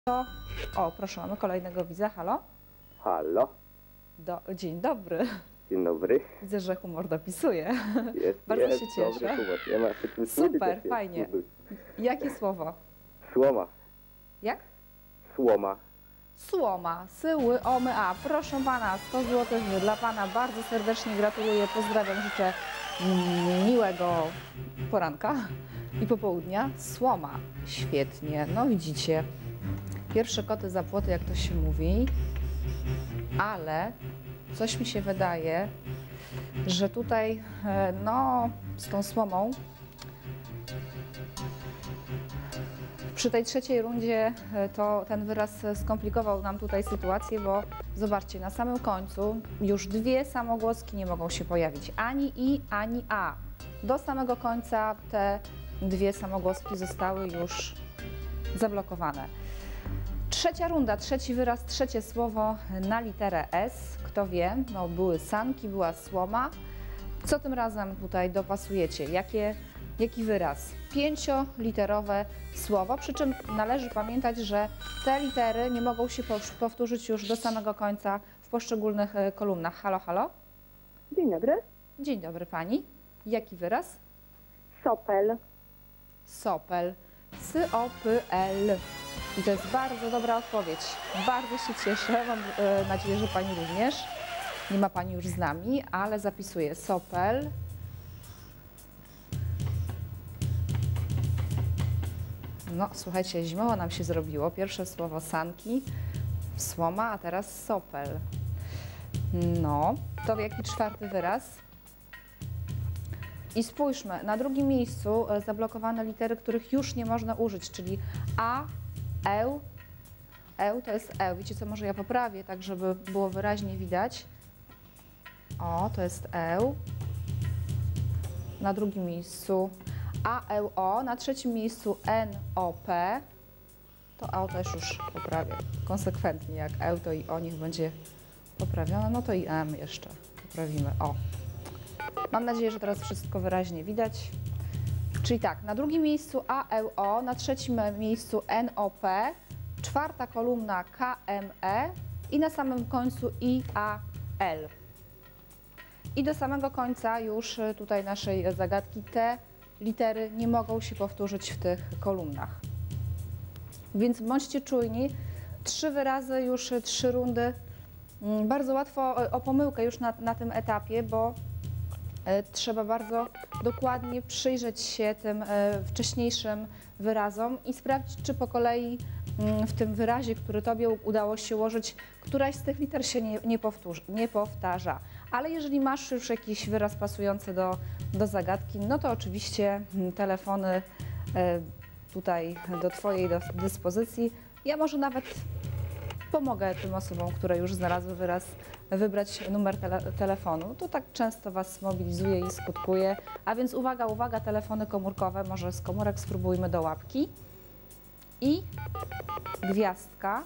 To, o, proszę, mamy kolejnego widza. Halo? Halo, Dzień dobry. dzień dobry. Widzę, że humor dopisuje. Jest, Bardzo jest, się cieszę. dobry humor. Nie ma się czym Super, słyszeć, fajnie. Jakie słowo? Słoma, Jak? słoma. Słoma, syły, omy, a. Proszę pana, 100 zł dla pana. Bardzo serdecznie gratuluję, pozdrawiam, życzę miłego poranka i popołudnia. Słoma, świetnie. No widzicie, pierwsze koty za płoty, jak to się mówi, ale coś mi się wydaje, że tutaj, no, z tą słomą przy tej trzeciej rundzie to ten wyraz skomplikował nam tutaj sytuację, bo zobaczcie, na samym końcu już dwie samogłoski nie mogą się pojawić, ani i, ani a. Do samego końca te dwie samogłoski zostały już zablokowane. Trzecia runda, trzeci wyraz, trzecie słowo na literę S. Kto wie, no były sanki, była słoma. Co tym razem tutaj dopasujecie? Jaki wyraz? 5-literowe słowo, przy czym należy pamiętać, że te litery nie mogą się powtórzyć już do samego końca w poszczególnych kolumnach. Halo, halo? Dzień dobry. Dzień dobry pani. Jaki wyraz? Sopel. Sopel. S-O-P-L. I to jest bardzo dobra odpowiedź. Bardzo się cieszę. Mam nadzieję, że pani również. Nie ma pani już z nami, ale zapisuję sopel. No, słuchajcie, zimowo nam się zrobiło. Pierwsze słowo sanki, słoma, a teraz sopel. No, to jaki czwarty wyraz? I spójrzmy, na drugim miejscu zablokowane litery, których już nie można użyć, czyli a, eł. Eł to jest eł. Wiecie co, może ja poprawię, tak żeby było wyraźnie widać. O, to jest eł. Na drugim miejscu a, eł, o. Na trzecim miejscu n, o, p. To a też już poprawię konsekwentnie. Jak eł, to i o niech będzie poprawione. No to i m jeszcze poprawimy. O. Mam nadzieję, że teraz wszystko wyraźnie widać. Czyli tak, na drugim miejscu a, eł, o. Na trzecim miejscu n, o, p. Czwarta kolumna k, m, e. I na samym końcu i, a, l. I do samego końca już tutaj naszej zagadki te litery nie mogą się powtórzyć w tych kolumnach. Więc bądźcie czujni. 3 wyrazy, już 3 rundy. Bardzo łatwo o pomyłkę już na tym etapie, bo trzeba bardzo dokładnie przyjrzeć się tym wcześniejszym wyrazom i sprawdzić, czy po kolei w tym wyrazie, który tobie udało się ułożyć, któraś z tych liter się nie powtarza. Ale jeżeli masz już jakiś wyraz pasujący do zagadki, no to oczywiście telefony tutaj do twojej dyspozycji. Ja może nawet pomogę tym osobom, które już znalazły wyraz, wybrać numer telefonu. To tak często was mobilizuje i skutkuje. A więc uwaga, uwaga, telefony komórkowe. Może z komórek spróbujmy do łapki. I gwiazdka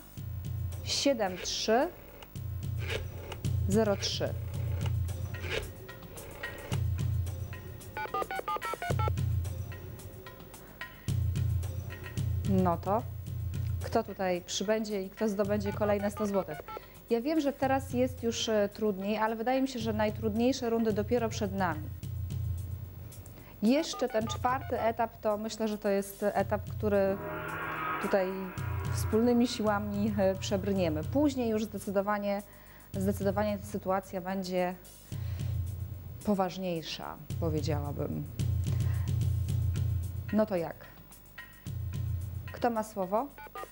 7303. No to kto tutaj przybędzie i kto zdobędzie kolejne 100 zł. Ja wiem, że teraz jest już trudniej, ale wydaje mi się, że najtrudniejsze rundy dopiero przed nami. Jeszcze ten czwarty etap to myślę, że to jest etap, który tutaj wspólnymi siłami przebrniemy. Później już zdecydowanie ta sytuacja będzie poważniejsza, powiedziałabym. No to jak? Kto ma słowo?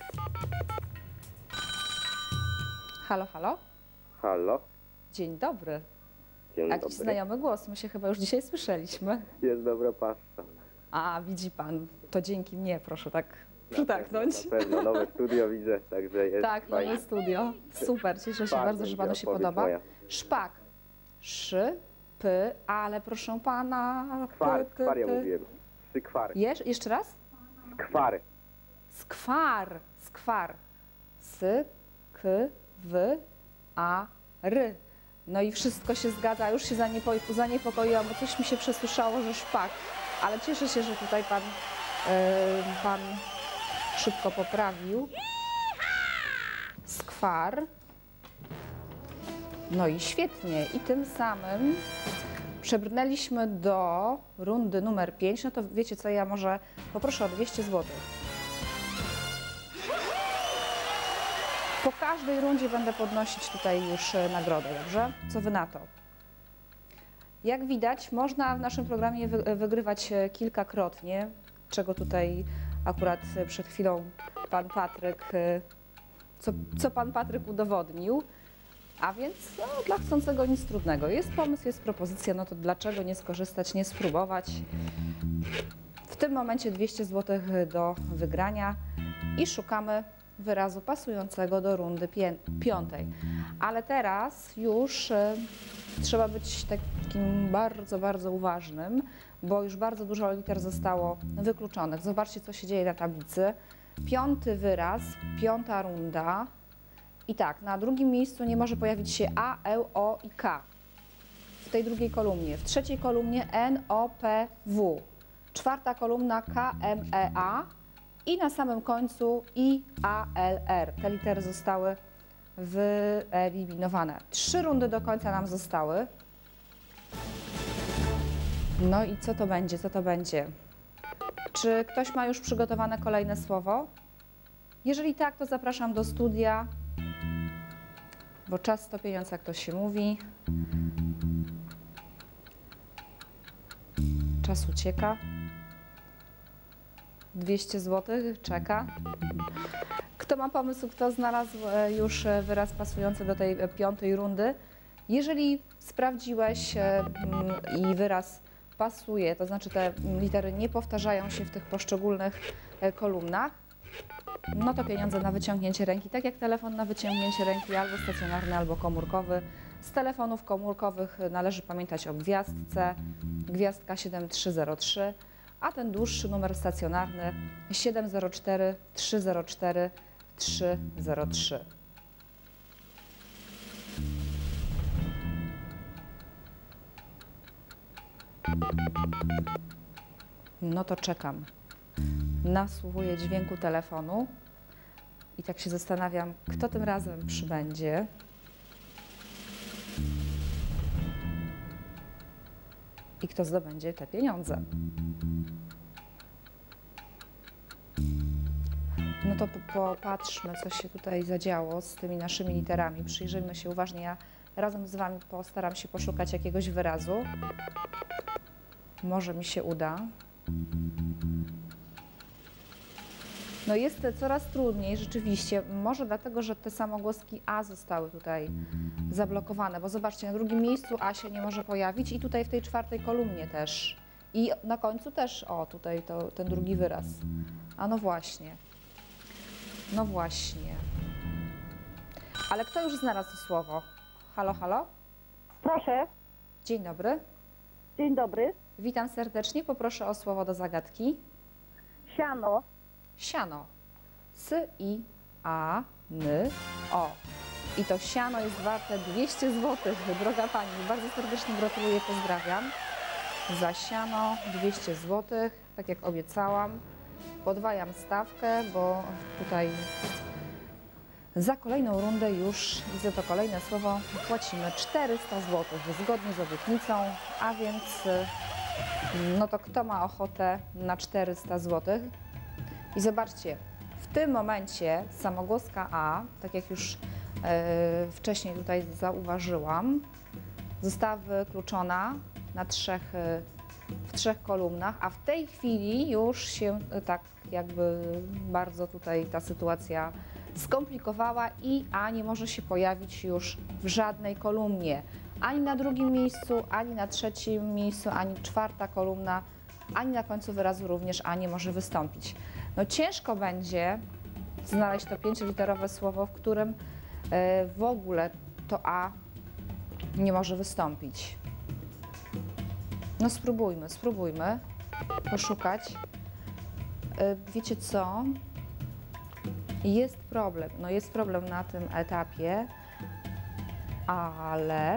Halo, halo? Halo, Dzień dobry. dzień Jakiś dobry. znajomy głos, my się chyba już dzisiaj słyszeliśmy. Jest dobra pasta. A, widzi pan, to dzięki mnie, proszę tak przytaknąć. Na pewno, nowe studio widzę, także jest Tak, fajnie. nowe studio. Super, cieszę się Szpak bardzo, że będzie panu się odpowiedź podoba. moja. Szpak. Szy, py, ale proszę pana. Skwar, Py, skwar ja py. mówiłem. Sykwar. Jeszcze raz? Skwar. Skwar. Skwar. S, k, w, a, r. No i wszystko się zgadza. Już się zaniepokoiłam, bo coś mi się przesłyszało, że szpak. Ale cieszę się, że tutaj pan szybko poprawił. skwar. No i świetnie. I tym samym przebrnęliśmy do rundy numer 5. No to wiecie co, ja może poproszę o 200 zł. Po każdej rundzie będę podnosić tutaj już nagrodę, dobrze? Co wy na to? Jak widać, można w naszym programie wygrywać kilkakrotnie, czego tutaj akurat przed chwilą pan Patryk, co pan Patryk udowodnił. A więc no, dla chcącego nic trudnego. Jest pomysł, jest propozycja, no to dlaczego nie skorzystać, nie spróbować? W tym momencie 200 zł do wygrania i szukamy wyrazu pasującego do rundy 5. Ale teraz już trzeba być takim bardzo, bardzo uważnym, bo już bardzo dużo liter zostało wykluczonych. Zobaczcie, co się dzieje na tablicy. 5. wyraz, 5. runda. I tak, na drugim miejscu nie może pojawić się A, E, O i K. W tej drugiej kolumnie. W trzeciej kolumnie N, O, P, W. 4. kolumna K, M, E, A. I na samym końcu I, A, L, R. Te litery zostały wyeliminowane. 3 rundy do końca nam zostały. No i co to będzie? Co to będzie? Czy ktoś ma już przygotowane kolejne słowo? Jeżeli tak, to zapraszam do studia, bo czas to pieniądz, jak to się mówi. Czas ucieka. 200 zł czeka. Kto ma pomysł, kto znalazł już wyraz pasujący do tej 5. rundy? Jeżeli sprawdziłeś i wyraz pasuje, to znaczy te litery nie powtarzają się w tych poszczególnych kolumnach, no to pieniądze na wyciągnięcie ręki, tak jak telefon na wyciągnięcie ręki, albo stacjonarny, albo komórkowy. Z telefonów komórkowych należy pamiętać o gwiazdce, gwiazdka 7303, a ten dłuższy numer stacjonarny 704 304 303. No to czekam. Nasłuchuję dźwięku telefonu i tak się zastanawiam, kto tym razem przybędzie. I kto zdobędzie te pieniądze. No to popatrzmy, co się tutaj zadziało z tymi naszymi literami. Przyjrzyjmy się uważnie. Ja razem z Wami postaram się poszukać jakiegoś wyrazu. Może mi się uda. No jest coraz trudniej rzeczywiście, może dlatego, że te samogłoski A zostały tutaj zablokowane, bo zobaczcie, na drugim miejscu A się nie może pojawić i tutaj w tej 4. kolumnie też. I na końcu też, o tutaj ten drugi wyraz. A no właśnie. No właśnie. Ale kto już znalazł to słowo? Halo, halo? Proszę. Dzień dobry. Dzień dobry. Witam serdecznie, poproszę o słowo do zagadki. Siano. Siano. S-I-A-N-O. I to siano jest warte 200 zł. Droga Pani, bardzo serdecznie gratuluję, pozdrawiam. Za siano 200 zł, tak jak obiecałam. Podwajam stawkę, bo tutaj za kolejną rundę już, i za to kolejne słowo, płacimy 400 zł, zgodnie z obietnicą, a więc no to kto ma ochotę na 400 zł? I zobaczcie, w tym momencie samogłoska A, tak jak już wcześniej tutaj zauważyłam, została wykluczona na w 3 kolumnach, a w tej chwili już się tak jakby bardzo tutaj ta sytuacja skomplikowała i A nie może się pojawić już w żadnej kolumnie. Ani na drugim miejscu, ani na trzecim miejscu, ani 4. kolumna, ani na końcu wyrazu również A nie może wystąpić. No ciężko będzie znaleźć to 5-literowe słowo, w którym w ogóle to A nie może wystąpić. No spróbujmy poszukać. Wiecie co? Jest problem na tym etapie, ale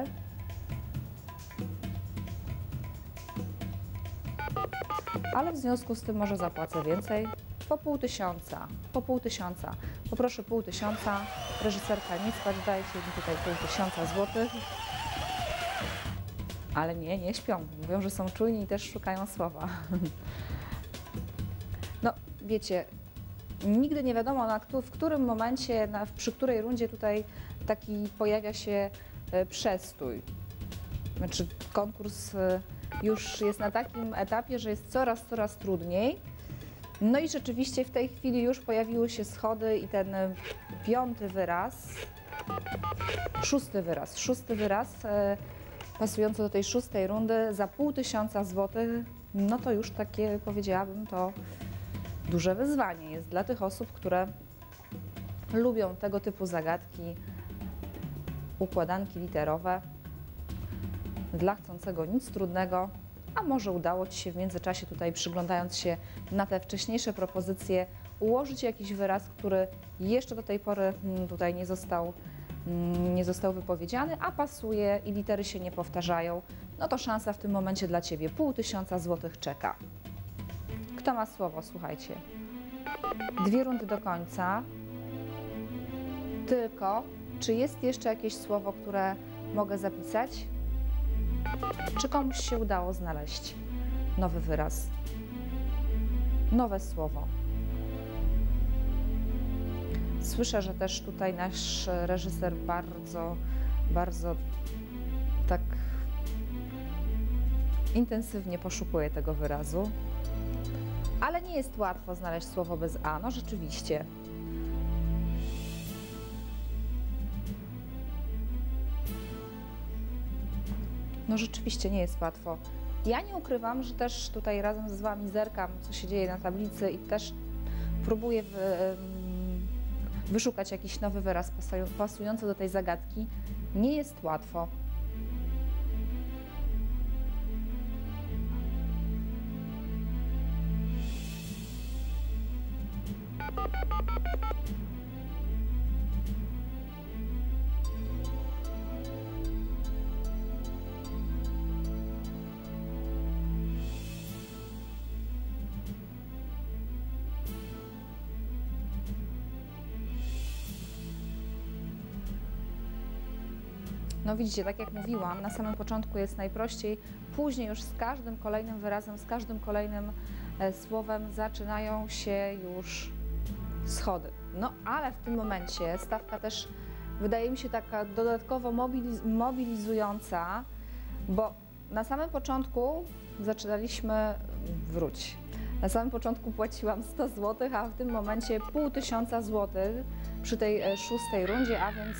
w związku z tym może zapłacę więcej. po 500, po 500. Poproszę 500. Reżyserka, nie spać, dajcie mi tutaj 500 złotych. Ale nie śpią. Mówią, że są czujni i też szukają słowa. No, wiecie, nigdy nie wiadomo, w którym momencie, przy której rundzie tutaj taki pojawia się przestój. Znaczy, konkurs już jest na takim etapie, że jest coraz trudniej. No i rzeczywiście w tej chwili już pojawiły się schody i ten piąty wyraz, szósty wyraz, pasujący do tej szóstej rundy za 500 złotych, no to już takie, powiedziałabym, to duże wyzwanie jest dla tych osób, które lubią tego typu zagadki, układanki literowe. Dla chcącego nic trudnego, a może udało Ci się w międzyczasie tutaj, przyglądając się na te wcześniejsze propozycje, ułożyć jakiś wyraz, który jeszcze do tej pory tutaj nie został wypowiedziany, a pasuje i litery się nie powtarzają, no to szansa w tym momencie dla Ciebie 500 złotych czeka. Kto ma słowo? Słuchajcie. 2 rundy do końca. Tylko, czy jest jeszcze jakieś słowo, które mogę zapisać? Czy komuś się udało znaleźć nowy wyraz, nowe słowo? Słyszę, że też tutaj nasz reżyser bardzo tak intensywnie poszukuje tego wyrazu, ale nie jest łatwo znaleźć słowo bez A, no rzeczywiście. No rzeczywiście nie jest łatwo. Ja nie ukrywam, że też tutaj razem z Wami zerkam, co się dzieje na tablicy i też próbuję wyszukać jakiś nowy wyraz pasujący do tej zagadki. Nie jest łatwo. No widzicie, tak jak mówiłam, na samym początku jest najprościej, później już z każdym kolejnym wyrazem, z każdym kolejnym słowem zaczynają się już schody. No ale w tym momencie stawka też wydaje mi się taka dodatkowo mobilizująca, bo na samym początku zaczynaliśmy, na samym początku płaciłam 100 zł, a w tym momencie 500 zł przy tej szóstej rundzie, a więc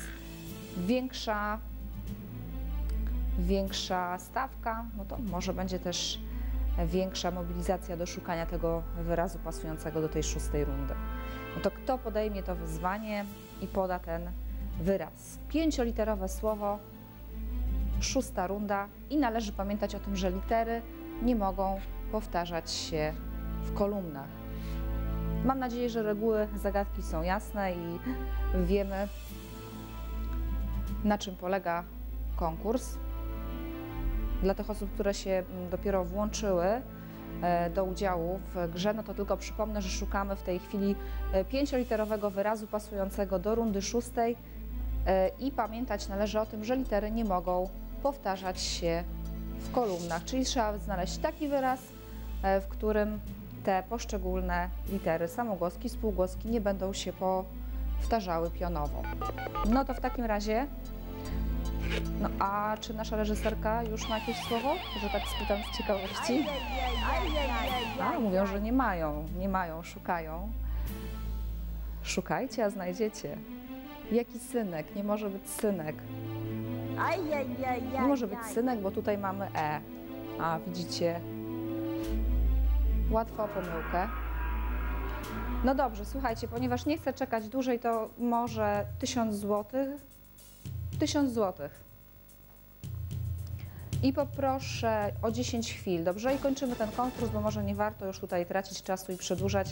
większa stawka, no to może będzie też większa mobilizacja do szukania tego wyrazu pasującego do tej szóstej rundy. No to kto podejmie to wyzwanie i poda ten wyraz? 5-literowe słowo, szósta runda i należy pamiętać o tym, że litery nie mogą powtarzać się w kolumnach. Mam nadzieję, że reguły zagadki są jasne i wiemy, na czym polega konkurs. Dla tych osób, które się dopiero włączyły do udziału w grze, no to tylko przypomnę, że szukamy w tej chwili 5-literowego wyrazu pasującego do rundy szóstej i pamiętać należy o tym, że litery nie mogą powtarzać się w kolumnach, czyli trzeba znaleźć taki wyraz, w którym te poszczególne litery, samogłoski, spółgłoski nie będą się powtarzały pionowo. No to w takim razie, no a czy nasza reżyserka już ma jakieś słowo? Że tak spytam z ciekawości. A, mówią, że nie mają, szukają. Szukajcie, a znajdziecie. Jaki synek? Nie może być synek. Nie może być synek, bo tutaj mamy E. A, widzicie? Łatwo o pomyłkę. No dobrze, słuchajcie, ponieważ nie chcę czekać dłużej, to może 1000 zł. 1000 zł. I poproszę o 10 chwil, dobrze? I kończymy ten konkurs, bo może nie warto już tutaj tracić czasu i przedłużać.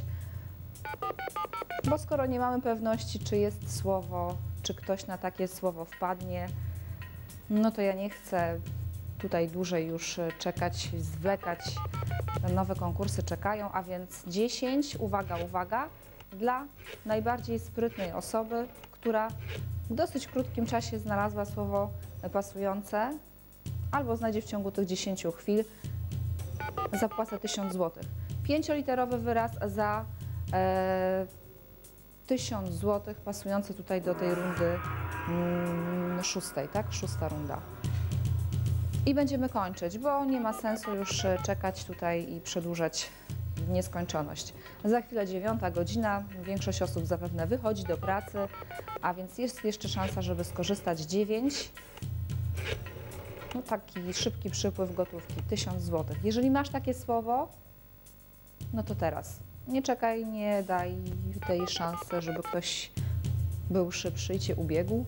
Bo skoro nie mamy pewności, czy jest słowo, czy ktoś na takie słowo wpadnie, no to ja nie chcę tutaj dłużej już czekać, zwlekać. Nowe konkursy czekają, a więc 10, uwaga, uwaga, dla najbardziej sprytnej osoby, która w dosyć krótkim czasie znalazła słowo pasujące albo znajdzie w ciągu tych 10 chwil, zapłacę 1000 zł. 5-literowy wyraz za 1000 zł, pasujący tutaj do tej rundy szóstej, tak? Szósta runda. I będziemy kończyć, bo nie ma sensu już czekać tutaj i przedłużać w nieskończoność. Za chwilę 9 godzina, większość osób zapewne wychodzi do pracy, a więc jest jeszcze szansa, żeby skorzystać. 9. No taki szybki przypływ gotówki, 1000 zł. Jeżeli masz takie słowo, no to teraz. Nie czekaj, nie daj tej szansy, żeby ktoś był szybszy i cię ubiegł.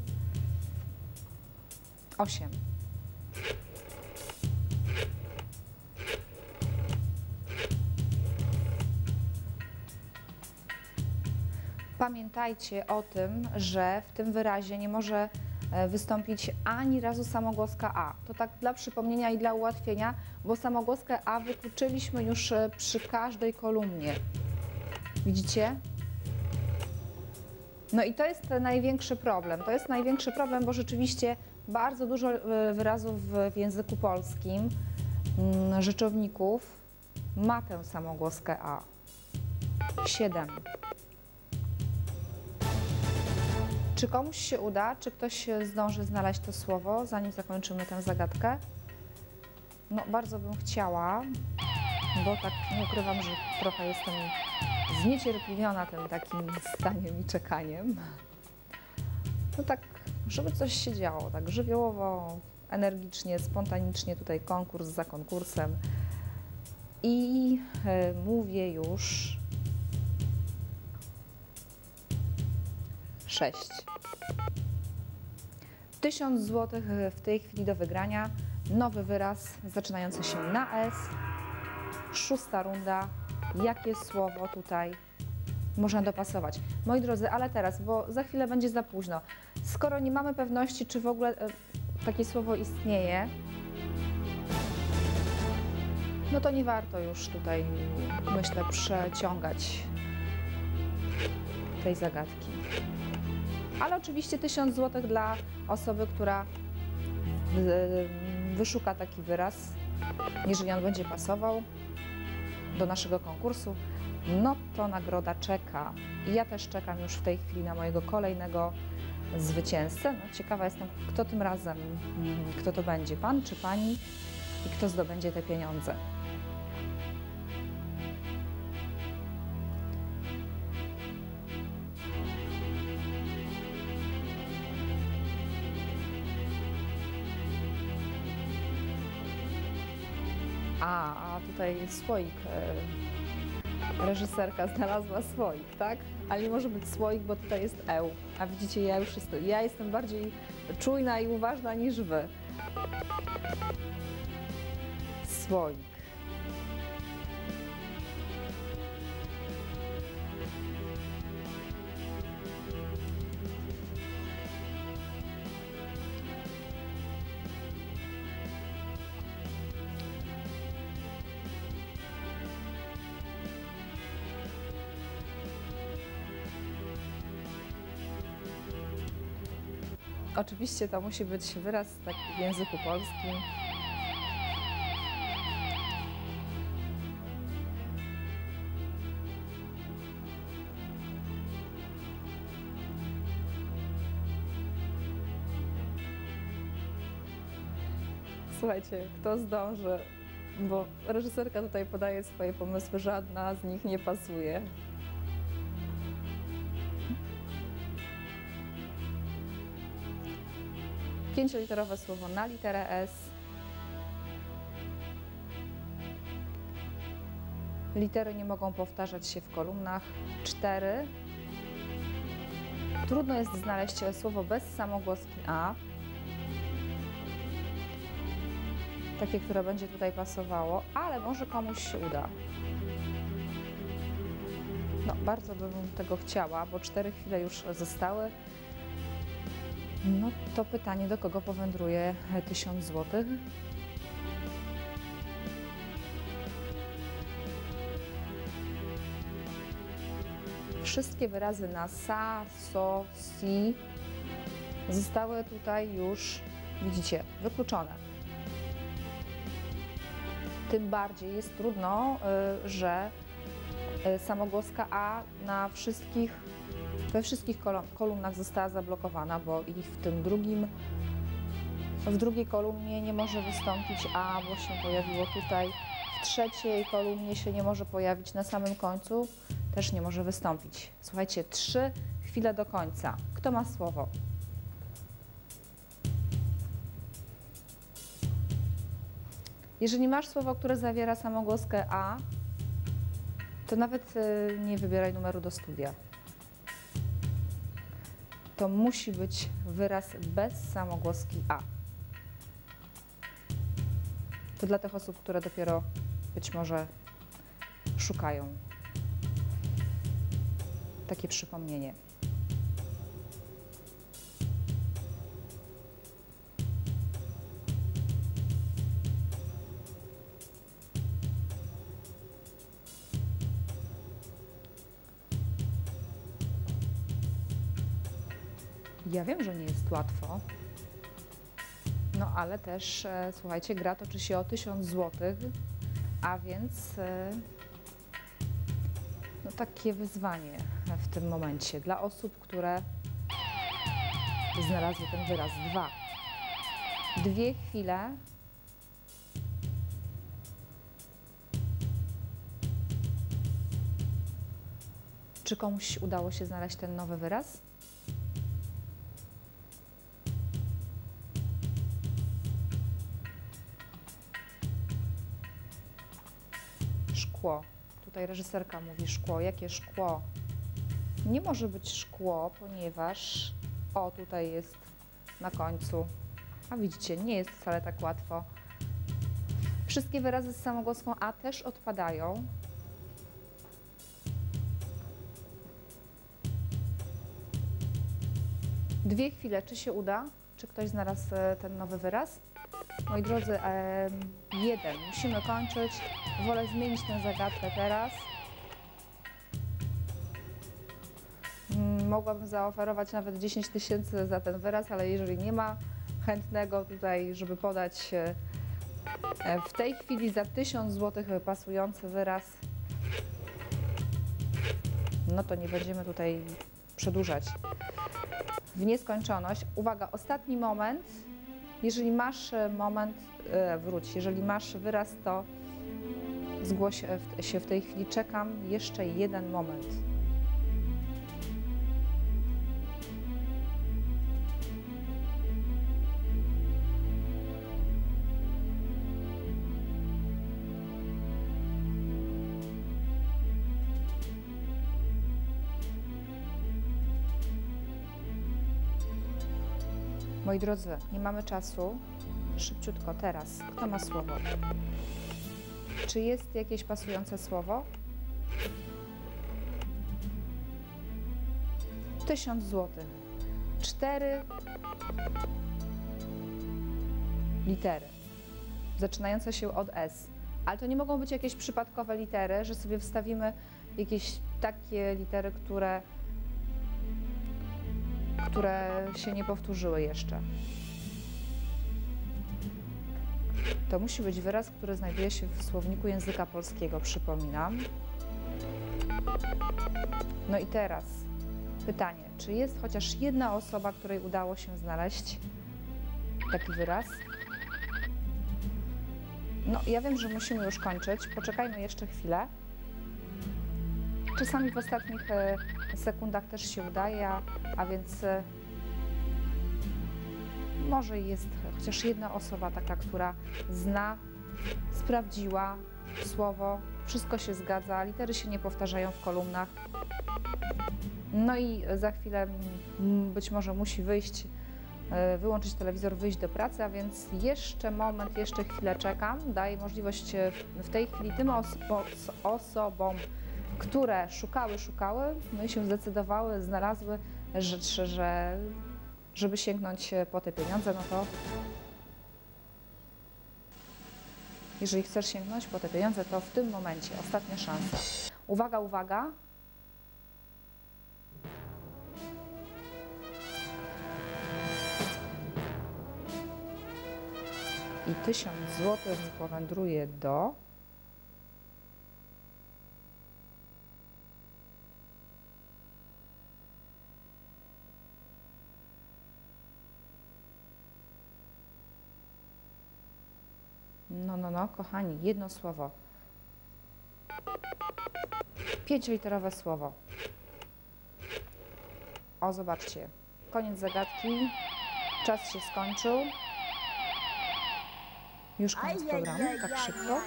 8. Pamiętajcie o tym, że w tym wyrazie nie może wystąpić ani razu samogłoska A. To tak dla przypomnienia i dla ułatwienia, bo samogłoskę A wykluczyliśmy już przy każdej kolumnie. Widzicie? No i to jest największy problem. To jest największy problem, bo rzeczywiście bardzo dużo wyrazów w języku polskim, rzeczowników, ma tę samogłoskę A. 7. Czy komuś się uda? Czy ktoś zdąży znaleźć to słowo, zanim zakończymy tę zagadkę? No, bardzo bym chciała, bo tak nie ukrywam, że trochę jestem zniecierpliwiona tym takim staniem i czekaniem. No tak, żeby coś się działo, tak żywiołowo, energicznie, spontanicznie, tutaj konkurs za konkursem. I mówię już 6. 1000 zł w tej chwili do wygrania. Nowy wyraz zaczynający się na S. Szósta runda. Jakie słowo tutaj można dopasować? Moi drodzy, ale teraz, bo za chwilę będzie za późno. Skoro nie mamy pewności, czy w ogóle takie słowo istnieje, no to nie warto już tutaj, myślę, przeciągać tej zagadki. Ale oczywiście 1000 zł dla osoby, która wyszuka taki wyraz, jeżeli on będzie pasował do naszego konkursu, no to nagroda czeka. I ja też czekam już w tej chwili na mojego kolejnego zwycięzcę. No, ciekawa jestem, kto tym razem, kto to będzie, pan czy pani i kto zdobędzie te pieniądze. A tutaj słoik. Reżyserka znalazła słoik, tak? Ale nie może być słoik, bo tutaj jest eł. A widzicie, ja jestem bardziej czujna i uważna niż wy. Słoik. Oczywiście to musi być wyraz taki w języku polskim. Słuchajcie, kto zdąży, bo reżyserka tutaj podaje swoje pomysły, żadna z nich nie pasuje. Pięcioliterowe słowo na literę S. Litery nie mogą powtarzać się w kolumnach. 4. Trudno jest znaleźć słowo bez samogłoski A. Takie, które będzie tutaj pasowało, ale może komuś się uda. No, bardzo bym tego chciała, bo 4 chwile już zostały. No to pytanie, do kogo powędruje 1000 zł? wszystkie wyrazy na sa, so, si zostały tutaj już, widzicie, wykluczone. Tym bardziej jest trudno, że samogłoska A we wszystkich kolumnach została zablokowana, bo i w drugiej kolumnie nie może wystąpić A, bo się pojawiło tutaj. W trzeciej kolumnie się nie może pojawić, na samym końcu też nie może wystąpić. Słuchajcie, 3 chwile do końca. Kto ma słowo? Jeżeli masz słowo, które zawiera samogłoskę A, to nawet nie wybieraj numeru do studia. To musi być wyraz bez samogłoski A. To dla tych osób, które dopiero być może szukają. Takie przypomnienie. Ja wiem, że nie jest łatwo, no ale też, słuchajcie, gra toczy się o 1000 zł, a więc no takie wyzwanie w tym momencie dla osób, które znalazły ten wyraz 2. 2 chwile. Czy komuś udało się znaleźć ten nowy wyraz? Szkło. Tutaj reżyserka mówi szkło. Jakie szkło? Nie może być szkło, ponieważ tutaj jest na końcu. A widzicie, nie jest wcale tak łatwo. Wszystkie wyrazy z samogłoską A też odpadają. Dwie chwile, czy się uda? Czy ktoś znalazł ten nowy wyraz? Moi drodzy, 1. Musimy kończyć. Wolę zmienić tę zagadkę teraz. Mogłabym zaoferować nawet 10 000 za ten wyraz, ale jeżeli nie ma chętnego tutaj, żeby podać w tej chwili za 1000 zł pasujący wyraz, no to nie będziemy tutaj przedłużać w nieskończoność. Uwaga, ostatni moment. Jeżeli masz jeżeli masz wyraz, to zgłoś się w tej chwili. Czekam jeszcze jeden moment. Moi drodzy, nie mamy czasu. Szybciutko, teraz. Kto ma słowo? Czy jest jakieś pasujące słowo? 1000 zł. 4 litery, zaczynające się od S. Ale to nie mogą być jakieś przypadkowe litery, że sobie wstawimy jakieś takie litery, które się nie powtórzyły jeszcze. To musi być wyraz, który znajduje się w słowniku języka polskiego, przypominam. No i teraz pytanie, czy jest chociaż jedna osoba, której udało się znaleźć taki wyraz? No, ja wiem, że musimy już kończyć. Poczekajmy jeszcze chwilę. Czasami w ostatnich sekundach też się udaje, a więc może jest chociaż jedna osoba taka, która zna, sprawdziła słowo, wszystko się zgadza, litery się nie powtarzają w kolumnach. No i za chwilę być może musi wyjść, wyłączyć telewizor, wyjść do pracy, a więc jeszcze moment, jeszcze chwilę czekam. Daję możliwość w tej chwili tym osobom, które szukały, no i się zdecydowały, znalazły rzecz, żeby sięgnąć po te pieniądze, no to jeżeli chcesz sięgnąć po te pieniądze, to w tym momencie ostatnia szansa. Uwaga, uwaga. I 1000 zł mi powędruje do... No, kochani, jedno słowo. 5-literowe słowo. O, zobaczcie. Koniec zagadki. Czas się skończył. Już koniec programu, tak szybko.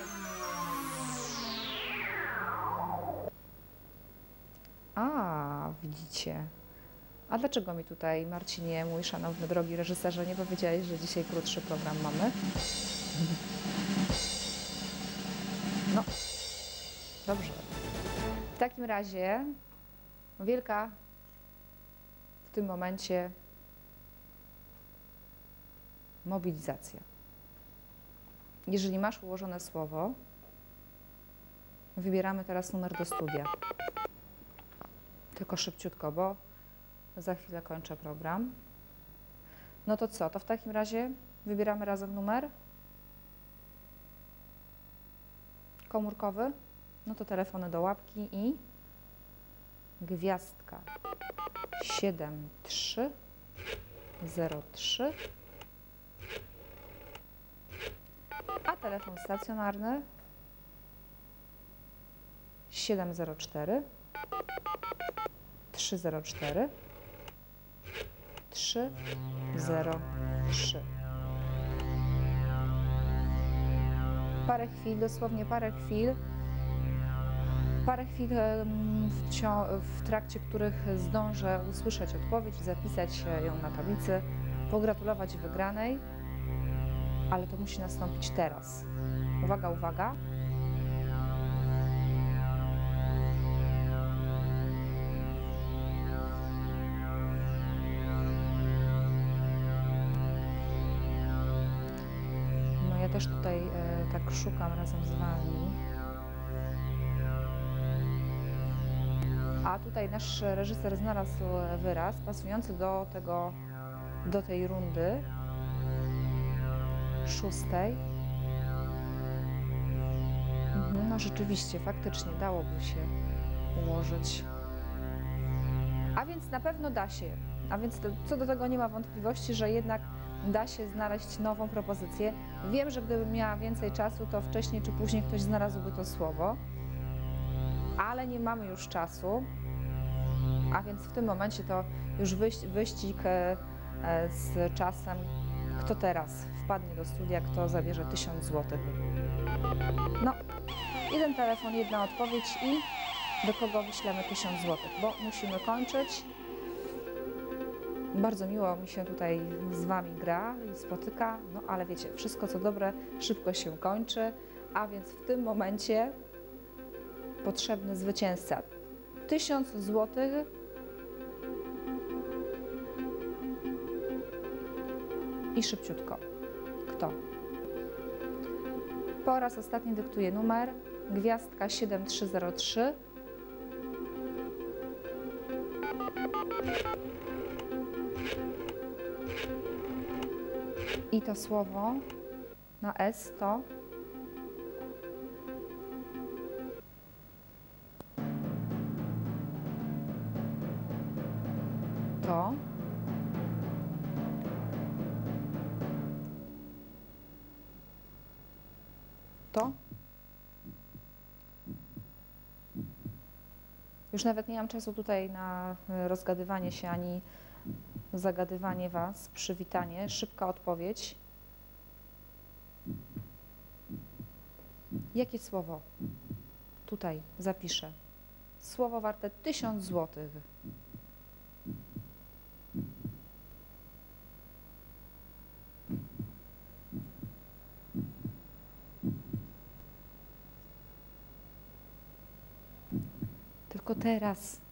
A, widzicie. A dlaczego mi tutaj, Marcinie, mój szanowny, drogi reżyserze, nie powiedziałeś, że dzisiaj krótszy program mamy? No, dobrze. W takim razie wielka w tym momencie mobilizacja. Jeżeli masz ułożone słowo, wybieramy teraz numer do studia. Tylko szybciutko, bo za chwilę kończę program. No to co? To w takim razie wybieramy razem numer komórkowy. No to telefony do łapki i gwiazdka 7303, a telefon stacjonarny 704 304 303. Parę chwil, dosłownie parę chwil, w trakcie których zdążę usłyszeć odpowiedź, zapisać ją na tablicy, pogratulować wygranej, ale to musi nastąpić teraz. Uwaga, uwaga. No ja też tutaj tak szukam razem z Wami. A tutaj nasz reżyser znalazł wyraz pasujący do tej rundy szóstej. No rzeczywiście, faktycznie dałoby się ułożyć. A więc na pewno da się. A więc co do tego nie ma wątpliwości, że jednak da się znaleźć nową propozycję. Wiem, że gdybym miała więcej czasu, to wcześniej czy później ktoś znalazłby to słowo. Ale nie mamy już czasu, a więc w tym momencie to już wyścig z czasem, kto teraz wpadnie do studia, kto zabierze 1000 zł. No, jeden telefon, jedna odpowiedź i do kogo wyślemy 1000 zł, bo musimy kończyć. Bardzo miło mi się tutaj z Wami gra i spotyka, no ale wiecie, wszystko co dobre szybko się kończy, a więc w tym momencie potrzebny zwycięzca. 1000 zł. I szybciutko. Kto? Po raz ostatni dyktuję numer. Gwiazdka 7303. I to słowo na S to to już nawet nie mam czasu tutaj na rozgadywanie się ani zagadywanie Was, przywitanie, szybka odpowiedź. Jakie słowo? Tutaj zapiszę. Słowo warte 1000 zł. Tylko teraz